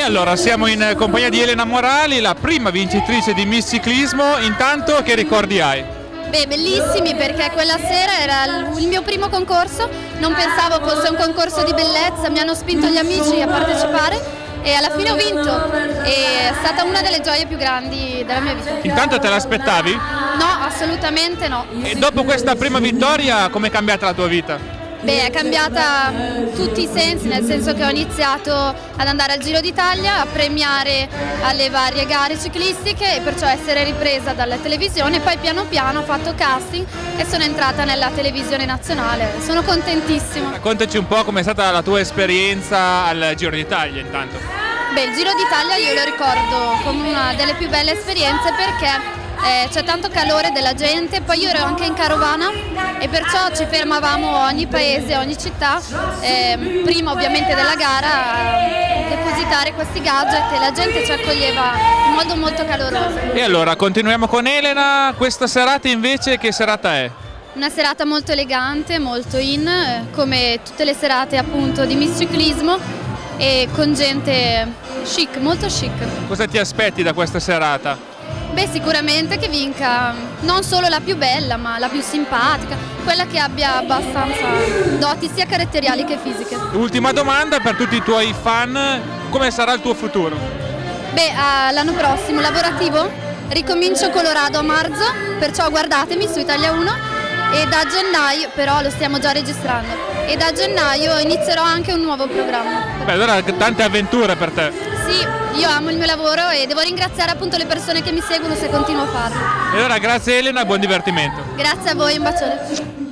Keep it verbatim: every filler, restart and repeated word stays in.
allora siamo in compagnia di Elena Morali, la prima vincitrice di Miss Ciclismo. Intanto che ricordi hai? Beh, bellissimi, perché quella sera era il mio primo concorso, non pensavo fosse un concorso di bellezza, mi hanno spinto gli amici a partecipare e alla fine ho vinto, e è stata una delle gioie più grandi della mia vita. Intanto te l'aspettavi? No, assolutamente no. E dopo questa prima vittoria com'è cambiata la tua vita? Beh, è cambiata tutti i sensi, nel senso che ho iniziato ad andare al Giro d'Italia, a premiare alle varie gare ciclistiche e perciò essere ripresa dalla televisione. Poi piano piano ho fatto casting e sono entrata nella televisione nazionale. Sono contentissima. Raccontaci un po' com'è stata la tua esperienza al Giro d'Italia intanto. Beh, il Giro d'Italia io lo ricordo come una delle più belle esperienze perché Eh, c'è tanto calore della gente, poi io ero anche in carovana e perciò ci fermavamo ogni paese, ogni città, eh, prima ovviamente della gara a depositare questi gadget e la gente ci accoglieva in modo molto caloroso. E allora continuiamo con Elena, questa serata invece che serata è? Una serata molto elegante, molto in, eh, come tutte le serate appunto di Miss Ciclismo e con gente chic, molto chic. Cosa ti aspetti da questa serata? Beh, sicuramente che vinca non solo la più bella, ma la più simpatica, quella che abbia abbastanza doti sia caratteriali che fisiche. Ultima domanda per tutti i tuoi fan, come sarà il tuo futuro? Beh, l'anno prossimo lavorativo, ricomincio Colorado a marzo, perciò guardatemi su Italia uno e da gennaio, però lo stiamo già registrando, e da gennaio inizierò anche un nuovo programma. Beh, allora tante avventure per te. Sì, io amo il mio lavoro e devo ringraziare appunto le persone che mi seguono se continuo a farlo. E allora grazie Elena, buon divertimento. Grazie a voi, un bacione.